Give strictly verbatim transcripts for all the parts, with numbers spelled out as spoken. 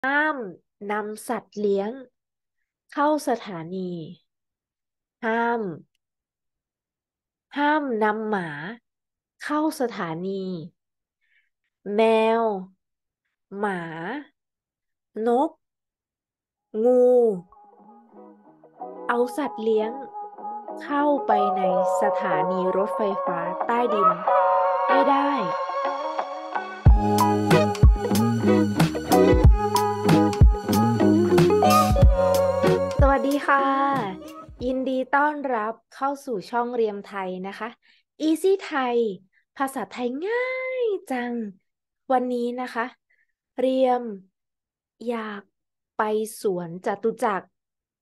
ห้ามนำสัตว์เลี้ยงเข้าสถานีห้ามห้ามนำหมาเข้าสถานีแมวหมานกงูเอาสัตว์เลี้ยงเข้าไปในสถานีรถไฟฟ้าใต้ดินไม่ได้สวัสดีค่ะยินดีต้อนรับเข้าสู่ช่องเรียมไทยนะคะ Easy ไทยภาษาไทยง่ายจังวันนี้นะคะเรียมอยากไปสวนจตุจักร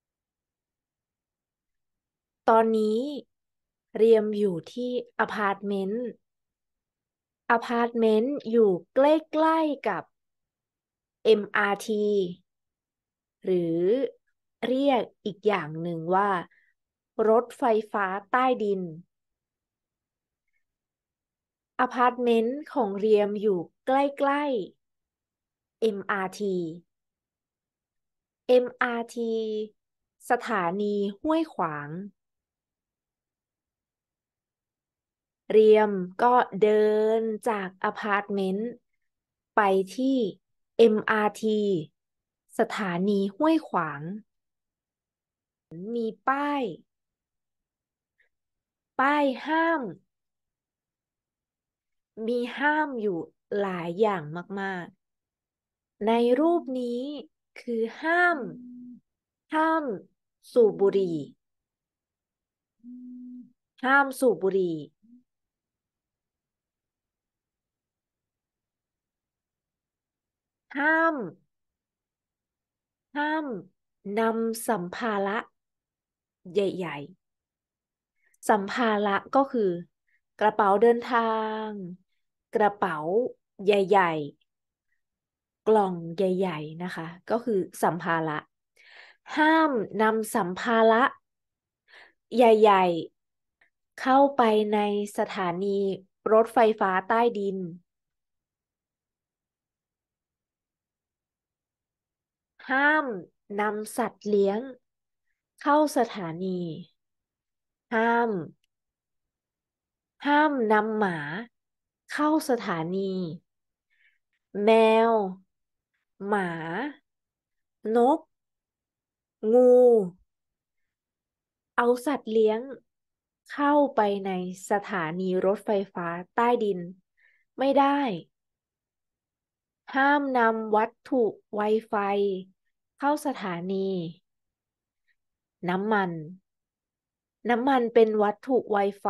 ตอนนี้เรียมอยู่ที่อพาร์ตเมนต์อพาร์ตเมนต์อยู่ใกล้ๆกับ เอ็ม อาร์ ที หรือเรียกอีกอย่างหนึ่งว่ารถไฟฟ้าใต้ดินอพาร์ตเมนต์ของเรียมอยู่ใกล้ๆ เอ็ม อาร์ ที เอ็ม อาร์ ที สถานีห้วยขวางเรียมก็เดินจากอพาร์ตเมนต์ไปที่ เอ็ม อาร์ ที สถานีห้วยขวางมีป้ายป้ายห้ามมีห้ามอยู่หลายอย่างมากๆในรูปนี้คือห้ามห้ามสูบบุหรี่ห้ามสูบบุหรี่ห้ามห้ามนำสัมภาระใหญ่ๆสัมภาระก็คือกระเป๋าเดินทางกระเป๋าใหญ่ๆกล่องใหญ่ๆนะคะก็คือสัมภาระห้ามนำสัมภาระใหญ่ๆเข้าไปในสถานีรถไฟฟ้าใต้ดินห้ามนำสัตว์เลี้ยงเข้าสถานีห้ามห้ามนำหมาเข้าสถานีแมวหมานกงูเอาสัตว์เลี้ยงเข้าไปในสถานีรถไฟฟ้าใต้ดินไม่ได้ห้ามนำวัตถุไวไฟเข้าสถานีน้ำมันน้ำมันเป็นวัตถุไวไฟ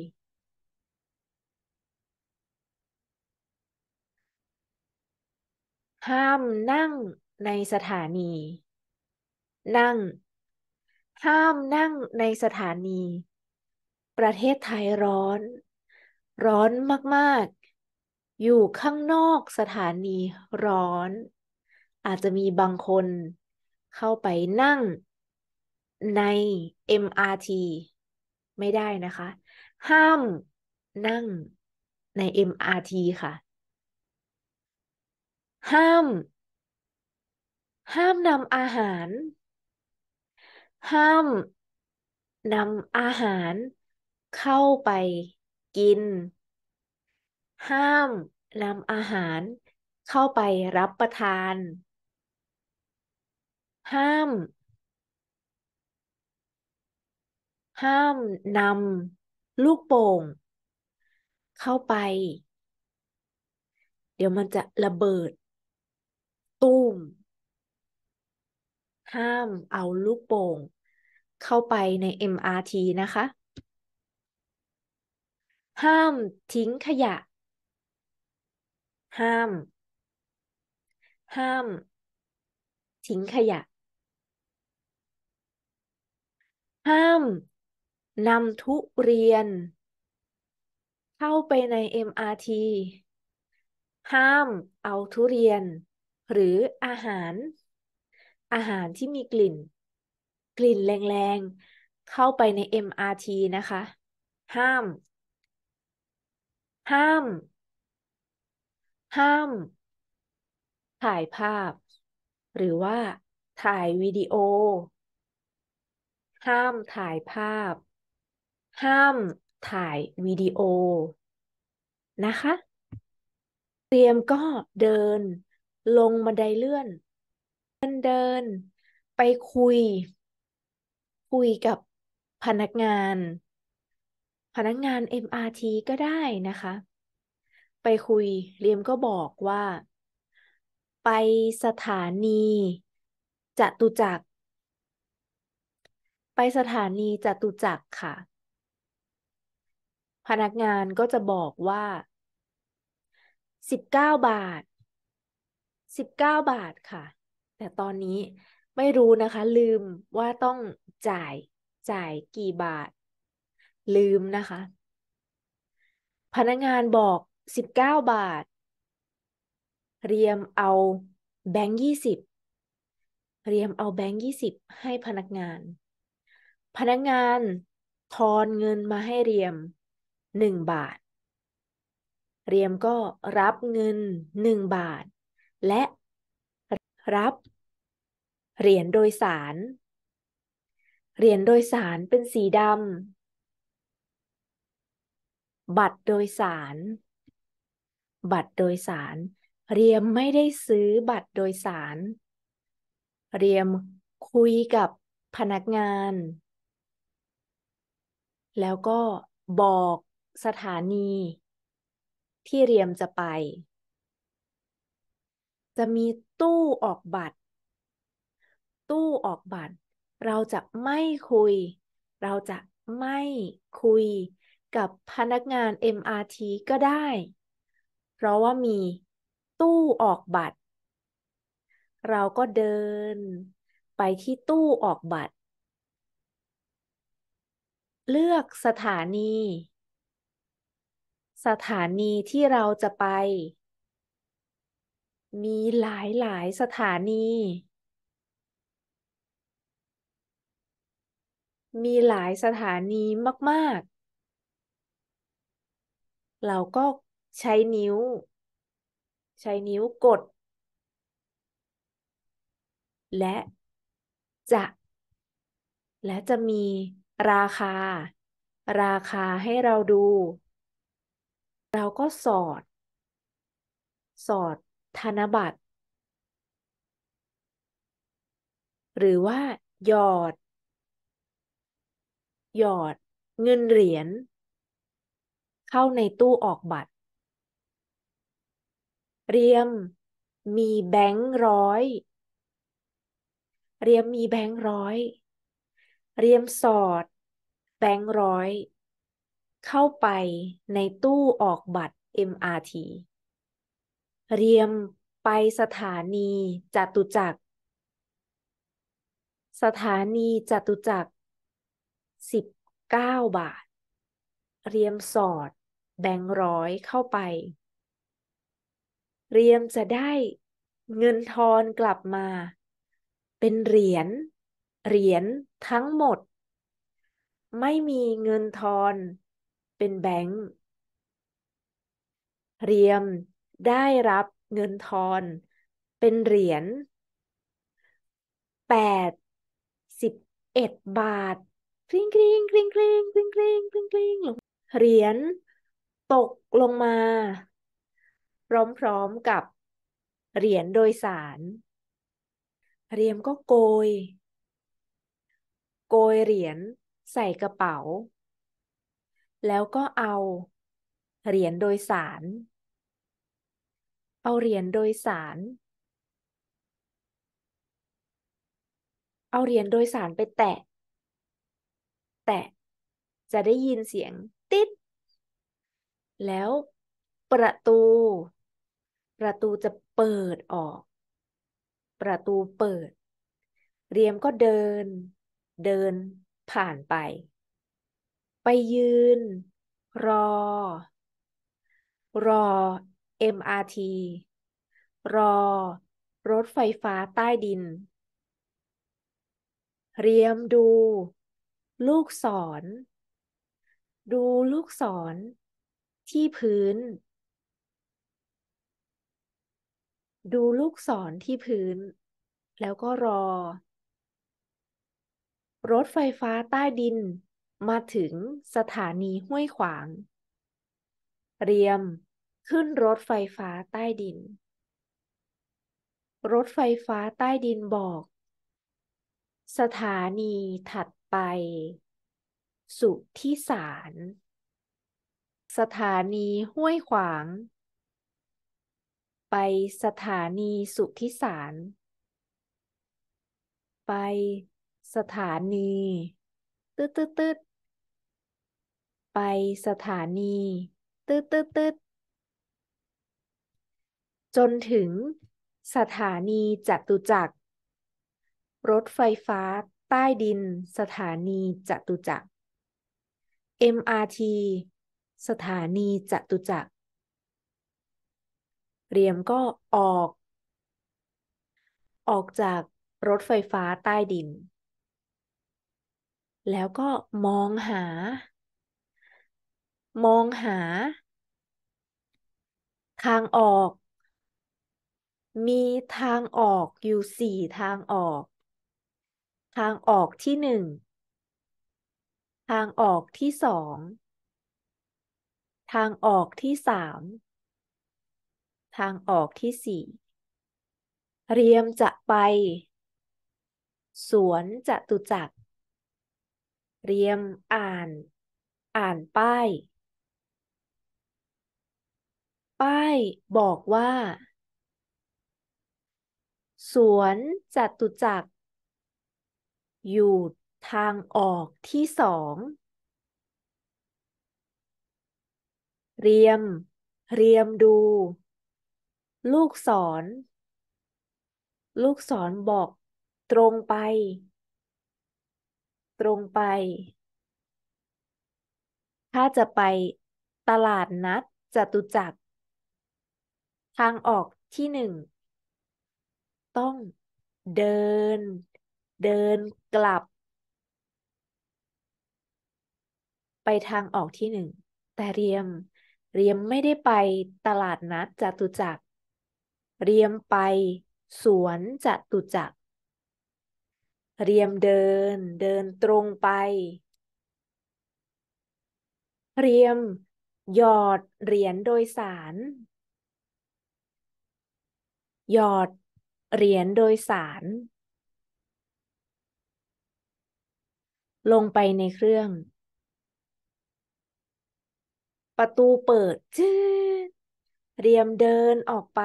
ห้ามนั่งในสถานีนั่งห้ามนั่งในสถานีประเทศไทยร้อนร้อนมากๆอยู่ข้างนอกสถานีร้อนอาจจะมีบางคนเข้าไปนั่งใน เอ็ม อาร์ ที ไม่ได้นะคะห้ามนั่งใน เอ็ม อาร์ ที ค่ะห้ามห้ามนำอาหารห้ามนำอาหารเข้าไปกินห้ามนำอาหารเข้าไปรับประทานห้ามห้ามนำลูกโป่งเข้าไปเดี๋ยวมันจะระเบิดตู้มห้ามเอาลูกโป่งเข้าไปใน เอ็ม อาร์ ที นะคะห้ามทิ้งขยะห้ามห้ามทิ้งขยะห้ามนำทุเรียนเข้าไปใน เอ็ม อาร์ ที ห้ามเอาทุเรียนหรืออาหารอาหารที่มีกลิ่นกลิ่นแรงๆเข้าไปใน เอ็ม อาร์ ที นะคะห้ามห้ามห้ามถ่ายภาพหรือว่าถ่ายวิดีโอห้ามถ่ายภาพห้ามถ่ายวิดีโอนะคะเตรียมก็เดินลงบันไดเลื่อนเดินเดินไปคุยคุยกับพนักงานพนักงาน เอ็ม อาร์ ที ก็ได้นะคะไปคุยเรียมก็บอกว่าไปสถานีจตุจักรไปสถานีจตุจักรค่ะพนักงานก็จะบอกว่าสิบเก้าบาทสิบเก้าบาทค่ะแต่ตอนนี้ไม่รู้นะคะลืมว่าต้องจ่ายจ่ายกี่บาทลืมนะคะพนักงานบอกสิบเก้าบาทเรียมเอาแบงค์ยี่สิบเรียมเอาแบงค์ยี่สิบให้พนักงานพนักงานทอนเงินมาให้เรียมหนึ่งบาทเรียมก็รับเงินหนึ่งบาทและรับเหรียญโดยสารเหรียญโดยสารเป็นสีดำบัตรโดยสารบัตรโดยสารเรียมไม่ได้ซื้อบัตรโดยสารเรียมคุยกับพนักงานแล้วก็บอกสถานีที่เรียมจะไปจะมีตู้ออกบัตรตู้ออกบัตรเราจะไม่คุยเราจะไม่คุยกับพนักงาน เอ็ม อาร์ ที ก็ได้เพราะว่ามีตู้ออกบัตรเราก็เดินไปที่ตู้ออกบัตรเลือกสถานีสถานีที่เราจะไปมีหลายหลายสถานีมีหลายสถานีมากๆเราก็ใช้นิ้วใช้นิ้วกดและจะและจะมีราคาราคาให้เราดูเราก็สอดสอดธนบัตรหรือว่าหยอดหยอดเงินเหรียญเข้าในตู้ออกบัตรเรียมมีแบงค์ร้อยเรียมมีแบงค์ร้อยเรียมสอดแบงค์ร้อยเข้าไปในตู้ออกบัตร เอ็ม อาร์ ที เรียมไปสถานีจตุจักรสถานีจตุจักรสิบเก้าบาทเรียมสอดแบงค์ร้อยเข้าไปเรียมจะได้เงินทอนกลับมาเป็นเหรียญเหรียญทั้งหมดไม่มีเงินทอนเป็นแบงค์เรียมได้รับเงินทอนเป็นเหรียญแปดสิบเอ็ดบาทกริ๊งกริ๊งกริ๊งกริ๊งกริ๊งกริ๊งกริ๊งกริ๊งลงเหรียญตกลงมาพร้อมๆกับเหรียญโดยสารเรียมก็โกยโกยเหรียญใส่กระเป๋าแล้วก็เอาเหรียญโดยสารเอาเหรียญโดยสารเอาเหรียญโดยสารไปแตะแตะจะได้ยินเสียงติ๊ดแล้วประตูประตูจะเปิดออกประตูเปิดเรียมก็เดินเดินผ่านไปไปยืนรอรอ เอ็ม อาร์ ที รอรถไฟฟ้าใต้ดินเรียมดูลูกศรดูลูกศรที่พื้นดูลูกศรที่พื้นแล้วก็รอรถไฟฟ้าใต้ดินมาถึงสถานีห้วยขวางเรียมขึ้นรถไฟฟ้าใต้ดินรถไฟฟ้าใต้ดินบอกสถานีถัดไปสุทธิสารสถานีห้วยขวางไปสถานีสุทธิสารไปสถานีตืดตืดตืดไปสถานีตืดตืดตืดจนถึงสถานีจตุจักรรถไฟฟ้าใต้ดินสถานีจตุจักร เอ็ม อาร์ ที สถานีจตุจักรเรียมก็ออกออกจากรถไฟฟ้าใต้ดินแล้วก็มองหามองหาทางออกมีทางออกอยู่สี่ทางออกทางออกที่หนึ่งทางออกที่สองทางออกที่สามทางออกที่สี่เรียมจะไปสวนจตุจักรเรียมอ่านอ่านป้ายป้ายบอกว่าสวนจตุจักรอยู่ทางออกที่สองเรียมเรียมดูลูกศรลูกศรบอกตรงไปตรงไปถ้าจะไปตลาดนัดจตุจักรทางออกที่หนึ่งต้องเดินเดินกลับไปทางออกที่หนึ่งแต่เรียมเรียมไม่ได้ไปตลาดนัดจตุจักรเรียมไปสวนจตุจักรเรียมเดินเดินตรงไปเรียมหยอดเหรียญโดยสารหยอดเหรียญโดยสารลงไปในเครื่องประตูเปิดจื้อเรียมเดินออกไป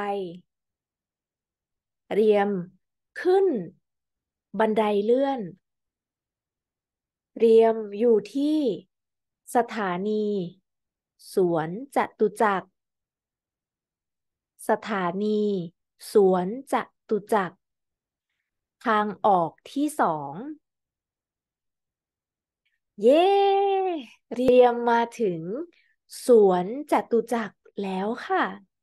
เรียมขึ้นบันไดเลื่อนเรียมอยู่ที่สถานีสวนจตุจักรสถานีสวนจตุจักรทางออกที่สองเย้เรียมมาถึงสวนจตุจักรแล้วค่ะ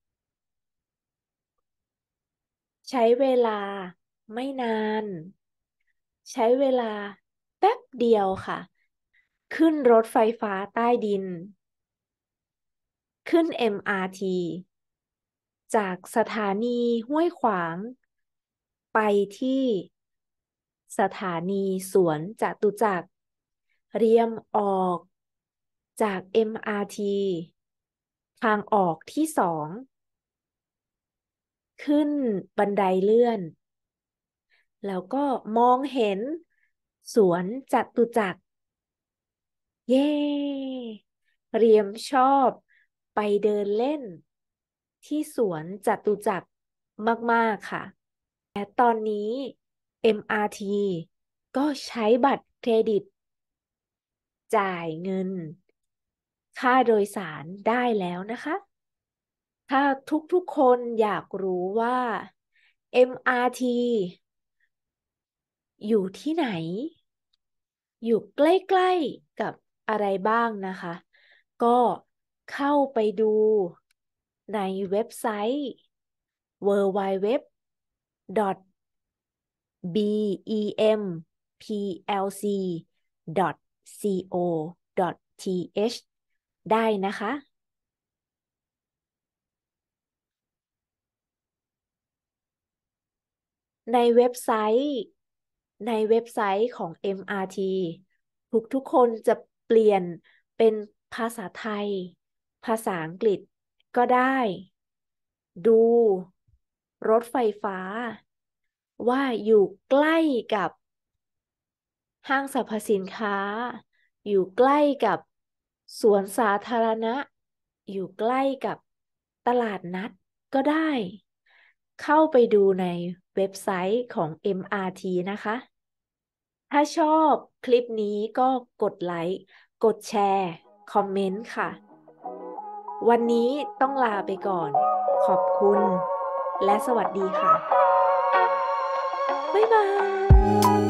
ใช้เวลาไม่นานใช้เวลาแป๊บเดียวค่ะขึ้นรถไฟฟ้าใต้ดินขึ้น เอ็ม อาร์ ที จากสถานีห้วยขวางไปที่สถานีสวนจตุจักรเรียมออกจาก เอ็ม อาร์ ที ทางออกที่สองขึ้นบันไดเลื่อนแล้วก็มองเห็นสวนจตุจักรเย้เรียมชอบไปเดินเล่นที่สวนจตุจักรมากๆค่ะและตอนนี้ เอ็ม อาร์ ที ก็ใช้บัตรเครดิตจ่ายเงินค่าโดยสารได้แล้วนะคะ ถ้าทุกๆคนอยากรู้ว่า เอ็ม อาร์ ที อยู่ที่ไหน อยู่ใกล้ๆกับอะไรบ้างนะคะ ก็เข้าไปดูในเว็บไซต์ ดับเบิลยู ดับเบิลยู ดับเบิลยู ดอท บี อี เอ็ม พี แอล ซี ดอท ซี โอ ดอท ที เอช ได้นะคะในเว็บไซต์ในเว็บไซต์ของ เอ็ม อาร์ ที ทุกทุกคนจะเปลี่ยนเป็นภาษาไทยภาษาอังกฤษก็ได้ ดูรถไฟฟ้าว่าอยู่ใกล้กับห้างสรรพสินค้าอยู่ใกล้กับสวนสาธารณะอยู่ใกล้กับตลาดนัดก็ได้เข้าไปดูในเว็บไซต์ของ เอ็ม อาร์ ที นะคะ ถ้าชอบคลิปนี้ก็กดไลค์ กดแชร์ คอมเมนต์ค่ะ วันนี้ต้องลาไปก่อน ขอบคุณและสวัสดีค่ะ บ๊ายบาย